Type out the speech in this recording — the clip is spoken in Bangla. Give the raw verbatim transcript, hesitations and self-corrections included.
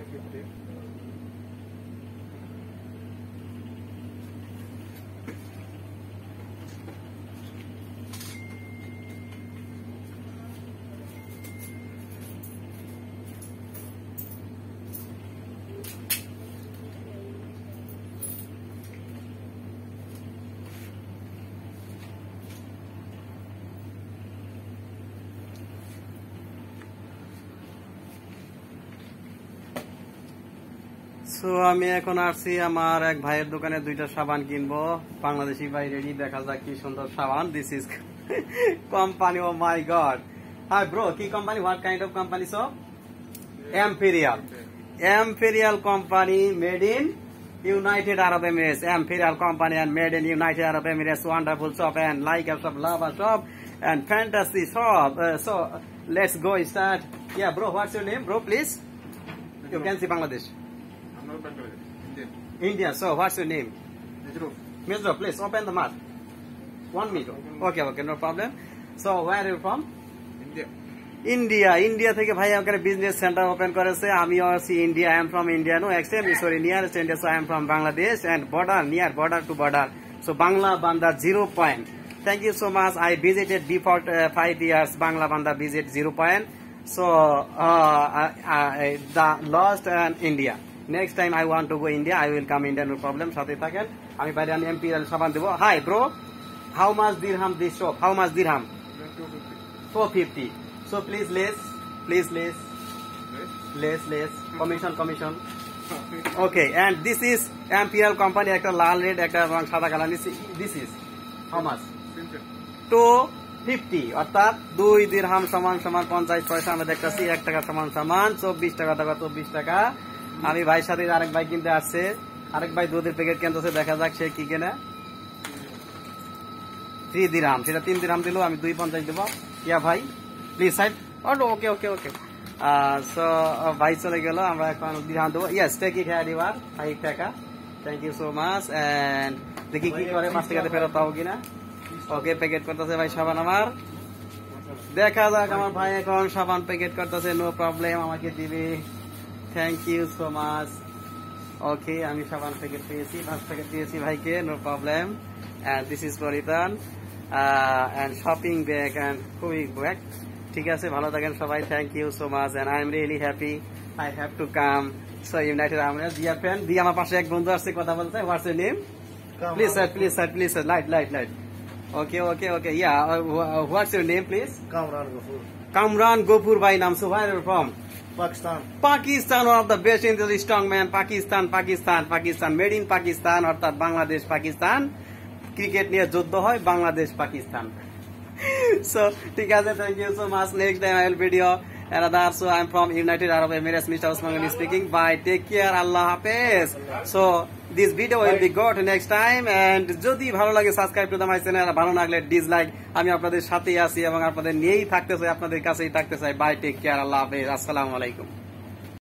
fifty. সো আমি এখন আসছি আমার এক ভাইয়ের দোকানে দুইটা সাবান কিনবো বাংলাদেশি ভাই রেডি দেখা যাক কি সুন্দর সাবান this is company oh my god hi bro কি company what kind of company so imperial imperial company made in United Arab Emirates Imperial company and made in United Arab Emirates wonderful shop and like a shop love a shop and fantasy shop uh, so let's go start yeah bro what's your name bro please you can see Bangladesh Indian. India. So, what's your name? Misro. Misro, please open the mouth. One minute. Okay, okay, no problem. So, where are you from? India. India. India থেকে ভাই আমাকে বিজনেস সেন্টার ওপেন করেছে আমিও আছি India I am from India no extremely sorry nearest India so I am from Bangladesh and border near border to border so Bangla Bandha zero point thank you so much I visited before five years Bangla Bandha visit zero point so the lost and India Next time I want to go India, I will come India, no problem. সাথে থাকেন আমি বাইরে আমি এম্পিরিয়াল সাবান দেবো hi bro how much dirham this shop how much dirham four fifty so please less please less less less commission commission okay and this is Imperial company একটা লাল রেড একটা রং সাদা colour this is how much two fifty অর্থাৎ দুই দিরহাম সমান সমান পঞ্চাশ পয়সা আমরা দেখতেছি এক টাকা সমান সমান চব্বিশ টাকা টাকা চব্বিশ টাকা আমি ভাইয়ের সাথে আরেক ভাই কিনতে আসছে আরেক ভাই দুধের প্যাকেট কিনতেছে দেখা যাক সে কি কেনে থ্রি দিরহাম সেটা তিন দিরহাম দিল আমি দুই পঞ্চাশ দেবো ইয়া ভাই please side okay okay okay so ভাই চলে গেল আমরা এখন দিরহাম দেবো yes take it had your five টাকা thank you so much and দেখি কি করে পাঁচ টাকাতে ফেরত পাবো কিনা ওকে প্যাকেট করতেছে ভাই সাবান আমার দেখা যাক আমার ভাই এখন সাবান প্যাকেট করতেছে নো প্রবলেম আমাকে দিবে Thank you so much. Okay, আমি সাবান প্যাকেট পেয়েছি পাঁচ প্যাকেট দিয়েছি ভাইকে no problem and this is for return uh, and shopping bag and খুবই ব্যাগ ঠিক আছে ভালো থাকেন সবাই thank you so much and I am really happy I have to come so United Arab Emirates dear friend দি আমার পাশে এক বন্ধু আসছে কথা বলতে what's your name please sir please sir please sir light light light okay okay okay yeah uh, what's your name please Kamran Gopur. Kamran Gopur by naam so where are you from Pakistan. Pakistan, one of the best intelligent strong man. Pakistan, Pakistan, Pakistan, made in Pakistan, অর্থাৎ বাংলাদেশ পাকিস্তান ক্রিকেট নিয়ে যুদ্ধ হয় বাংলাদেশ পাকিস্তান so ঠিক আছে thank you so much next time I will video another so I am from United Arab Emirates Mister Usman Ghani speaking bye take care Allah Hafiz so this video will be good next time and যদি ভালো লাগে subscribe to the my channel ভালো লাগলে ডিসলাইক আমি আপনাদের সাথেই আছি এবং আপনাদের নিয়েই থাকতে চাই আপনাদের কাছেই থাকতে চাই বাই টেক কেয়ার আল্লাহ হাফেজ আসসালামু আলাইকুম